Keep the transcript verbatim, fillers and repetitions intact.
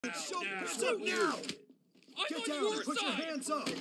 Shoot now! I'm Get on down! your Put side! your hands up!